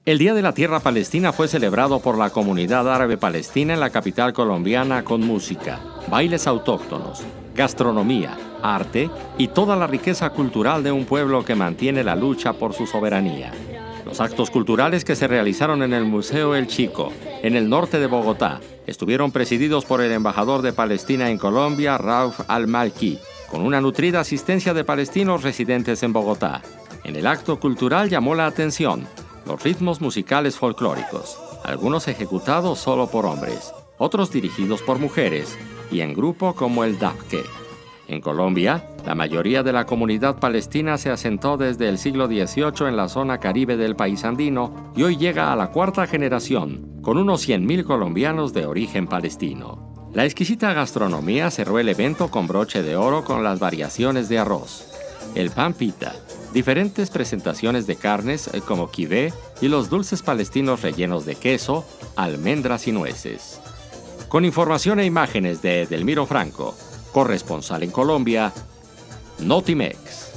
El Día de la Tierra Palestina fue celebrado por la comunidad árabe palestina en la capital colombiana con música, bailes autóctonos, gastronomía, arte y toda la riqueza cultural de un pueblo que mantiene la lucha por su soberanía. Los actos culturales que se realizaron en el Museo El Chico, en el norte de Bogotá, estuvieron presididos por el embajador de Palestina en Colombia, Rauf al-Malki, con una nutrida asistencia de palestinos residentes en Bogotá. En el acto cultural llamó la atención los ritmos musicales folclóricos, algunos ejecutados solo por hombres, otros dirigidos por mujeres y en grupo como el Dabke. En Colombia, la mayoría de la comunidad palestina se asentó desde el siglo XVIII en la zona caribe del país andino y hoy llega a la cuarta generación, con unos 100.000 colombianos de origen palestino. La exquisita gastronomía cerró el evento con broche de oro con las variaciones de arroz, el pan pita, diferentes presentaciones de carnes como kibé y los dulces palestinos rellenos de queso, almendras y nueces. Con información e imágenes de Edelmiro Franco, corresponsal en Colombia, Notimex.